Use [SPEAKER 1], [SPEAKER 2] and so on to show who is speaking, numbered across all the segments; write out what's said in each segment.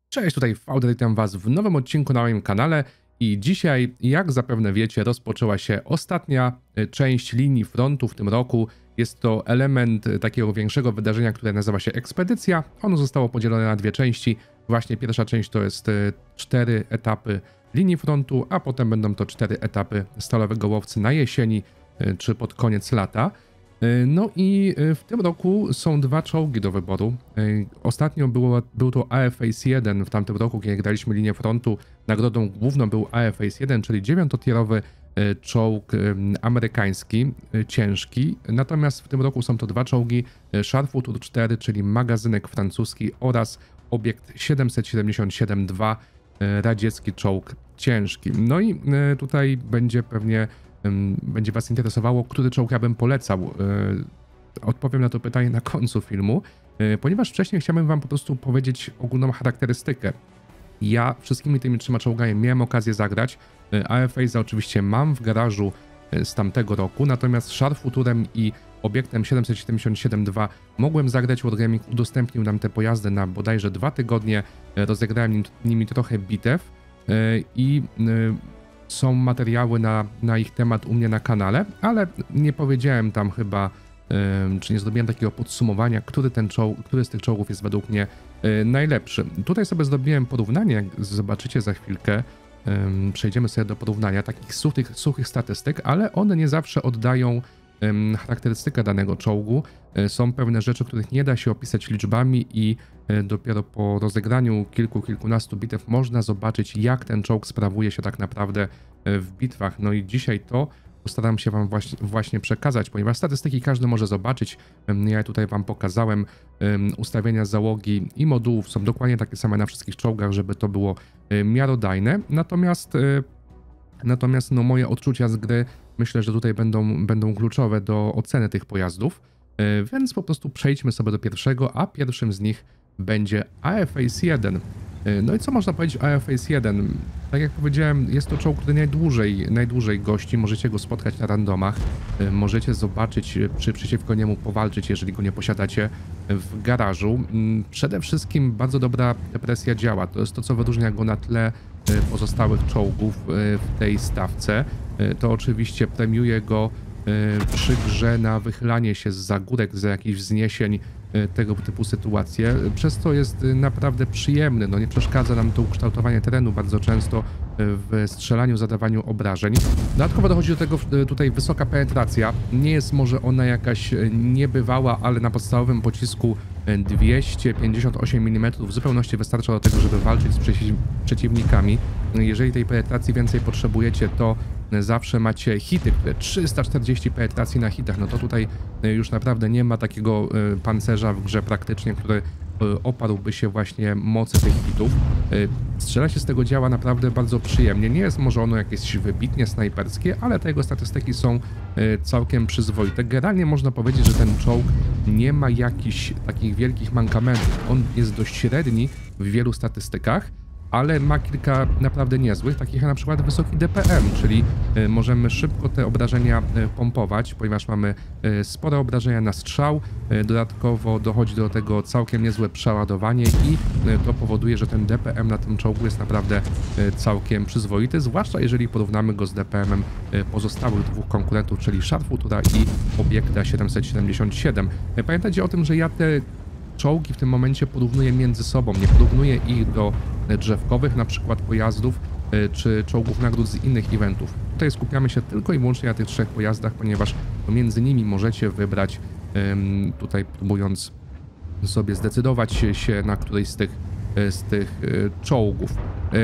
[SPEAKER 1] Cześć, tutaj Fauder, witam was w nowym odcinku na moim kanale i dzisiaj, jak zapewne wiecie, rozpoczęła się ostatnia część linii frontu w tym roku. Jest to element takiego większego wydarzenia, które nazywa się Ekspedycja. Ono zostało podzielone na dwie części. Właśnie pierwsza część to jest 4 etapy linii frontu, a potem będą to 4 etapy Stalowego Łowcy na jesieni czy pod koniec lata. No i w tym roku są 2 czołgi do wyboru. Ostatnio był to AF-ACE-1 w tamtym roku, kiedy graliśmy linię frontu. Nagrodą główną był AF-ACE-1, czyli 9-tierowy czołg amerykański, ciężki. Natomiast w tym roku są to 2 czołgi Sharpshooter 4, czyli magazynek francuski oraz obiekt 777-2, radziecki czołg ciężki. No i tutaj będzie was interesowało, który czołg ja bym polecał. Odpowiem na to pytanie na końcu filmu, ponieważ wcześniej chciałbym wam po prostu powiedzieć ogólną charakterystykę. Ja wszystkimi tymi 3 czołgami miałem okazję zagrać. AF-ACE oczywiście mam w garażu z tamtego roku, natomiast Sharpshooterem i obiektem 777-2 mogłem zagrać. Wargaming udostępnił nam te pojazdy na bodajże 2 tygodnie. Rozegrałem nimi trochę bitew i są materiały na ich temat u mnie na kanale, ale nie powiedziałem tam chyba, czy nie zrobiłem takiego podsumowania, który z tych czołgów jest według mnie najlepszy. Tutaj sobie zrobiłem porównanie, jak zobaczycie za chwilkę, przejdziemy sobie do porównania takich suchych statystyk, ale one nie zawsze oddają charakterystykę danego czołgu. Są pewne rzeczy, których nie da się opisać liczbami i dopiero po rozegraniu kilkunastu bitew można zobaczyć, jak ten czołg sprawuje się tak naprawdę w bitwach. No i dzisiaj to postaram się wam właśnie przekazać, ponieważ statystyki każdy może zobaczyć. Ja tutaj wam pokazałem ustawienia załogi i modułów są dokładnie takie same na wszystkich czołgach, żeby to było miarodajne. Natomiast no, moje odczucia z gry myślę, że tutaj będą kluczowe do oceny tych pojazdów, więc po prostu przejdźmy sobie do pierwszego, a pierwszym z nich będzie AF-ACE-1. No i co można powiedzieć o AF-ACE-1? Tak jak powiedziałem, jest to czołg, który najdłużej gości, możecie go spotkać na randomach, możecie zobaczyć, czy przeciwko niemu powalczyć, jeżeli go nie posiadacie w garażu. Przede wszystkim bardzo dobra represja działa, to jest to, co wyróżnia go na tle pozostałych czołgów w tej stawce. To oczywiście premiuje go przy grze na wychylanie się z górek, za jakichś wzniesień, tego typu sytuacje, przez co jest naprawdę przyjemny. No nie przeszkadza nam to ukształtowanie terenu bardzo często w strzelaniu, zadawaniu obrażeń. Dodatkowo dochodzi do tego tutaj wysoka penetracja. Nie jest może ona jakaś niebywała, ale na podstawowym pocisku 258 mm w zupełności wystarcza do tego, żeby walczyć z przeciwnikami. Jeżeli tej penetracji więcej potrzebujecie, to zawsze macie hity, które 340 penetracji na hitach. No to tutaj już naprawdę nie ma takiego pancerza w grze praktycznie, który oparłby się właśnie mocy tych hitów. Strzela się z tego działa naprawdę bardzo przyjemnie. Nie jest może ono jakieś wybitnie snajperskie, ale te jego statystyki są całkiem przyzwoite. Generalnie można powiedzieć, że ten czołg nie ma jakichś takich wielkich mankamentów. On jest dość średni w wielu statystykach, ale ma kilka naprawdę niezłych, takich jak na przykład wysoki DPM, czyli możemy szybko te obrażenia pompować, ponieważ mamy spore obrażenia na strzał. Dodatkowo dochodzi do tego całkiem niezłe przeładowanie i to powoduje, że ten DPM na tym czołgu jest naprawdę całkiem przyzwoity, zwłaszcza jeżeli porównamy go z DPM-em pozostałych 2 konkurentów, czyli Sharpshootera i obiekta 777. Pamiętajcie o tym, że ja te czołgi w tym momencie porównuję między sobą, nie porównuję ich do drzewkowych na przykład pojazdów czy czołgów nagród z innych eventów. Tutaj skupiamy się tylko i wyłącznie na tych 3 pojazdach, ponieważ pomiędzy nimi możecie wybrać, tutaj próbując sobie zdecydować się na któryś z tych czołgów.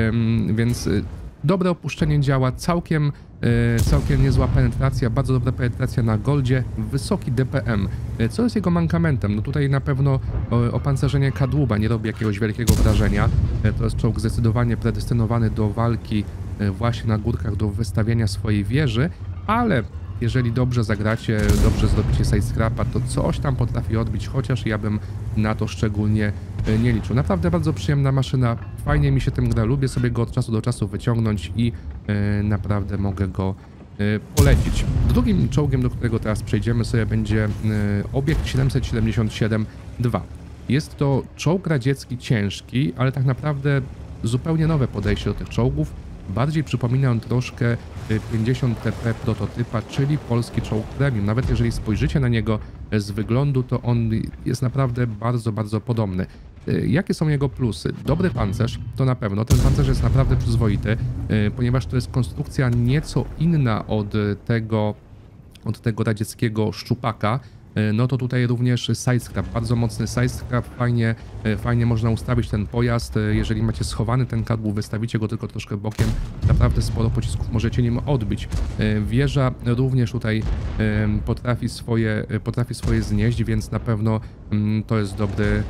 [SPEAKER 1] Więc dobre opuszczenie działa, całkiem niezła penetracja, bardzo dobra penetracja na goldzie, wysoki DPM. Co jest jego mankamentem? No tutaj na pewno opancerzenie kadłuba nie robi jakiegoś wielkiego wrażenia. To jest czołg zdecydowanie predestynowany do walki właśnie na górkach, do wystawienia swojej wieży, ale jeżeli dobrze zagracie, dobrze zrobicie side-scrapa, to coś tam potrafi odbić, chociaż ja bym na to szczególnie nie liczył. Naprawdę bardzo przyjemna maszyna, fajnie mi się tym gra, lubię sobie go od czasu do czasu wyciągnąć i naprawdę mogę go polecić. Drugim czołgiem, do którego teraz przejdziemy sobie, będzie obiekt 777-2. Jest to czołg radziecki ciężki, ale tak naprawdę zupełnie nowe podejście do tych czołgów. Bardziej przypomina on troszkę 50 TP prototypa, czyli polski czołg premium. Nawet jeżeli spojrzycie na niego z wyglądu, to on jest naprawdę bardzo, bardzo podobny. Jakie są jego plusy? Dobry pancerz, to na pewno. Ten pancerz jest naprawdę przyzwoity, ponieważ to jest konstrukcja nieco inna od tego radzieckiego szczupaka. No to tutaj również sidescrap, bardzo mocny sidescrap, fajnie można ustawić ten pojazd. Jeżeli macie schowany ten kadłub, wystawicie go tylko troszkę bokiem, naprawdę sporo pocisków możecie nim odbić. Wieża również tutaj potrafi swoje znieść, więc na pewno to jest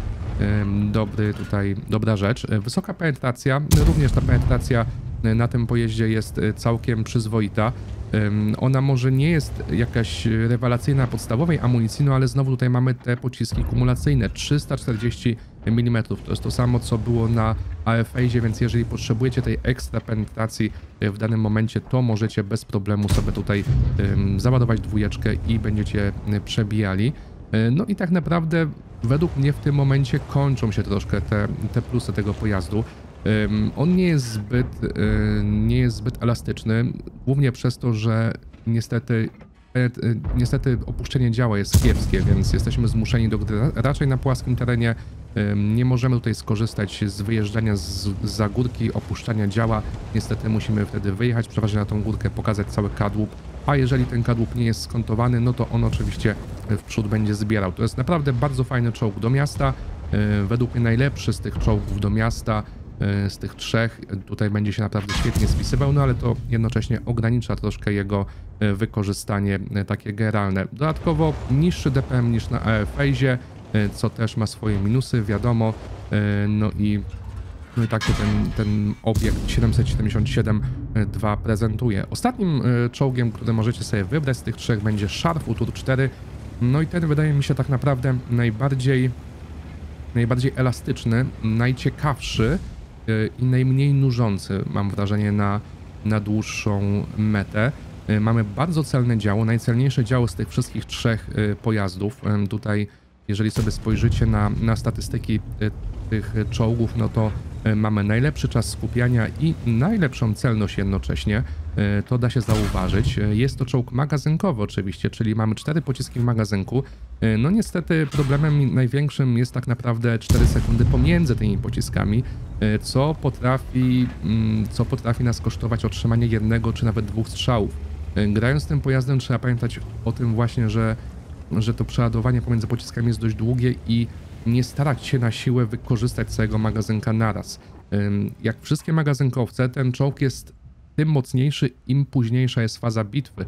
[SPEAKER 1] dobra rzecz. Wysoka penetracja, również ta penetracja na tym pojeździe jest całkiem przyzwoita. Ona może nie jest jakaś rewelacyjna podstawowej amunicji, no ale znowu tutaj mamy te pociski kumulacyjne, 340 mm. To jest to samo, co było na AF-Azie, więc jeżeli potrzebujecie tej ekstra penetracji w danym momencie, to możecie bez problemu sobie tutaj załadować dwójeczkę i będziecie przebijali. No i tak naprawdę według mnie w tym momencie kończą się troszkę te plusy tego pojazdu. On nie jest zbyt elastyczny, głównie przez to, że niestety opuszczenie działa jest kiepskie, więc jesteśmy zmuszeni do gry raczej na płaskim terenie. Nie możemy tutaj skorzystać z wyjeżdżania za górki, opuszczania działa. Niestety musimy wtedy wyjechać przeważnie na tą górkę, pokazać cały kadłub, a jeżeli ten kadłub nie jest skontowany, no to on oczywiście w przód będzie zbierał. To jest naprawdę bardzo fajny czołg do miasta, według mnie najlepszy z tych czołgów do miasta. Z tych trzech tutaj będzie się naprawdę świetnie spisywał, no ale to jednocześnie ogranicza troszkę jego wykorzystanie takie generalne. Dodatkowo niższy DPM niż na AF-Azie, co też ma swoje minusy, wiadomo. No i tak się ten obiekt 777-2 prezentuje. Ostatnim czołgiem, który możecie sobie wybrać z tych trzech, będzie Scharf UTUR 4. No i ten wydaje mi się tak naprawdę najbardziej elastyczny, najciekawszy i najmniej nużący, mam wrażenie, na dłuższą metę. Mamy bardzo celne działo, najcelniejsze działo z tych wszystkich trzech pojazdów. Tutaj, jeżeli sobie spojrzycie na statystyki tych czołgów, no to mamy najlepszy czas skupiania i najlepszą celność jednocześnie. To da się zauważyć. Jest to czołg magazynkowy oczywiście, czyli mamy 4 pociski w magazynku. No niestety problemem największym jest tak naprawdę 4 sekundy pomiędzy tymi pociskami, co potrafi nas kosztować otrzymanie jednego czy nawet 2 strzałów. Grając tym pojazdem trzeba pamiętać o tym właśnie, że to przeładowanie pomiędzy pociskami jest dość długie i nie starać się na siłę wykorzystać całego magazynka naraz. Jak wszystkie magazynkowce, ten czołg jest tym mocniejszy, im późniejsza jest faza bitwy,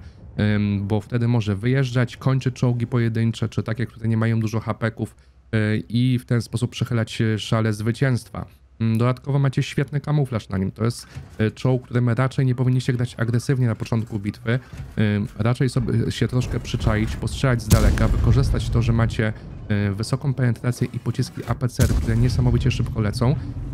[SPEAKER 1] bo wtedy może wyjeżdżać, kończyć czołgi pojedyncze, czy takie, które nie mają dużo hapeków i w ten sposób przechylać szale zwycięstwa. Dodatkowo macie świetny kamuflaż na nim. To jest czołg, którym raczej nie powinniście grać agresywnie na początku bitwy. Raczej sobie się troszkę przyczaić, postrzelać z daleka, wykorzystać to, że macie wysoką penetrację i pociski APCR, które niesamowicie szybko lecą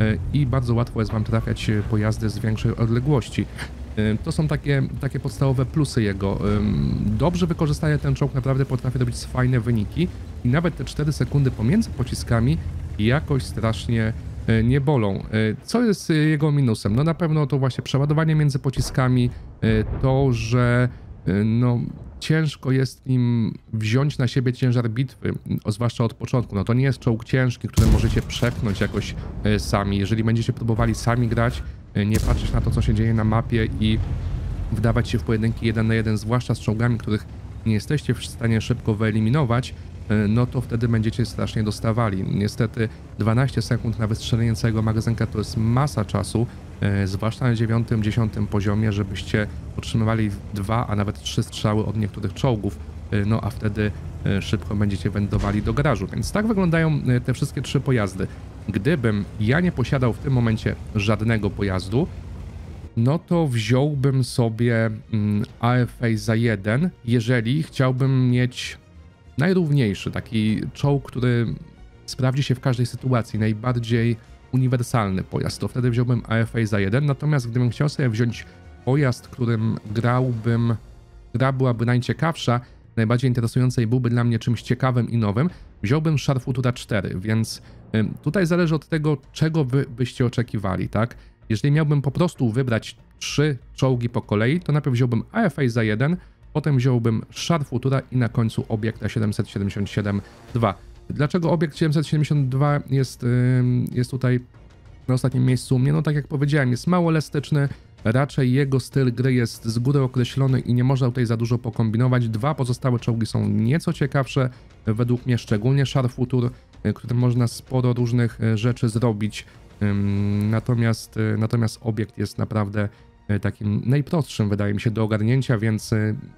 [SPEAKER 1] i bardzo łatwo jest wam trafiać pojazdy z większej odległości. To są takie podstawowe plusy jego. Dobrze wykorzystanie ten czołg naprawdę potrafi robić fajne wyniki i nawet te 4 sekundy pomiędzy pociskami jakoś strasznie nie bolą. Co jest jego minusem? No na pewno to właśnie przeładowanie między pociskami, to, że no ciężko jest nim wziąć na siebie ciężar bitwy, zwłaszcza od początku. No to nie jest czołg ciężki, który możecie przepchnąć jakoś sami. Jeżeli będziecie próbowali sami grać, nie patrzeć na to, co się dzieje na mapie i wdawać się w pojedynki 1 na 1, zwłaszcza z czołgami, których nie jesteście w stanie szybko wyeliminować, no to wtedy będziecie strasznie dostawali. Niestety 12 sekund na wystrzelenie całego magazynka to jest masa czasu, zwłaszcza na 9-10 poziomie, żebyście otrzymywali 2, a nawet 3 strzały od niektórych czołgów, no a wtedy szybko będziecie wędrowali do garażu. Więc tak wyglądają te wszystkie 3 pojazdy. Gdybym ja nie posiadał w tym momencie żadnego pojazdu, no to wziąłbym sobie AF-Aze za 1, jeżeli chciałbym mieć najrówniejszy, taki czołg, który sprawdzi się w każdej sytuacji, najbardziej uniwersalny pojazd, to wtedy wziąłbym AF-Aze za 1, natomiast gdybym chciał sobie wziąć pojazd, którym gra byłaby najciekawsza, najbardziej interesujące i byłby dla mnie czymś ciekawym i nowym, wziąłbym Char Futura 4, więc tutaj zależy od tego, czego wy byście oczekiwali, tak? Jeżeli miałbym po prostu wybrać 3 czołgi po kolei, to najpierw wziąłbym AFA za 1, potem wziąłbym Char Futura i na końcu Obiekta 777-2. Dlaczego Obiekt 772 jest tutaj na ostatnim miejscu u mnie? No tak jak powiedziałem, jest mało elastyczny, raczej jego styl gry jest z góry określony i nie można tutaj za dużo pokombinować. 2 pozostałe czołgi są nieco ciekawsze, według mnie szczególnie Char Futur, którym można sporo różnych rzeczy zrobić. Natomiast Obiekt jest naprawdę takim najprostszym, wydaje mi się, do ogarnięcia, więc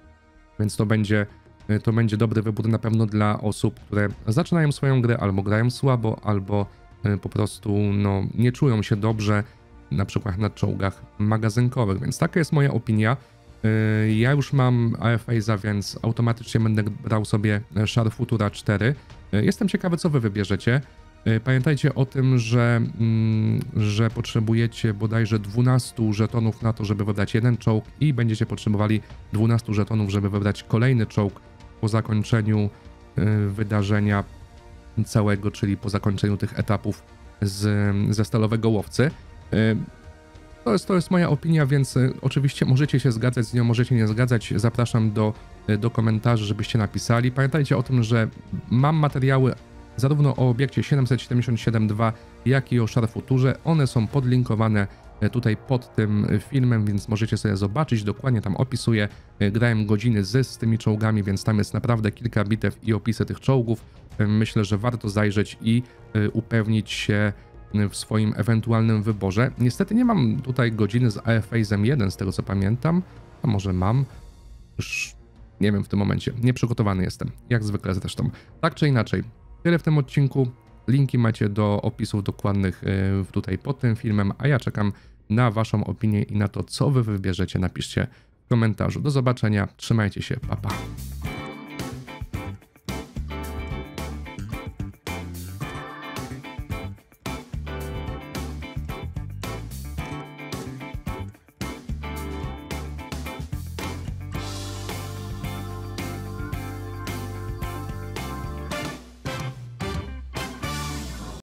[SPEAKER 1] to będzie dobry wybór na pewno dla osób, które zaczynają swoją grę, albo grają słabo, albo po prostu nie czują się dobrze, na przykład na czołgach magazynkowych, więc taka jest moja opinia. Ja już mam AFA, więc automatycznie będę brał sobie Char Futura 4. Jestem ciekawy, co wy wybierzecie. Pamiętajcie o tym, że potrzebujecie bodajże 12 żetonów na to, żeby wybrać jeden czołg i będziecie potrzebowali 12 żetonów, żeby wybrać kolejny czołg po zakończeniu wydarzenia całego, czyli po zakończeniu tych etapów ze Stalowego Łowcy. To jest moja opinia, więc oczywiście możecie się zgadzać z nią, możecie nie zgadzać. Zapraszam do komentarzy, żebyście napisali. Pamiętajcie o tym, że mam materiały zarówno o Obiekcie 777-2, jak i o Char Futurze. One są podlinkowane tutaj pod tym filmem, więc możecie sobie zobaczyć. Dokładnie tam opisuję. Grałem godziny z tymi czołgami, więc tam jest naprawdę kilka bitew i opisy tych czołgów. Myślę, że warto zajrzeć i upewnić się w swoim ewentualnym wyborze. Niestety nie mam tutaj godziny z AFA 1, z tego co pamiętam. A może mam? Już nie wiem w tym momencie. Nieprzygotowany jestem. Jak zwykle zresztą. Tak czy inaczej. Tyle w tym odcinku. Linki macie do opisów dokładnych tutaj pod tym filmem, a ja czekam na waszą opinię i na to, co wy wybierzecie. Napiszcie w komentarzu. Do zobaczenia. Trzymajcie się. Pa, pa.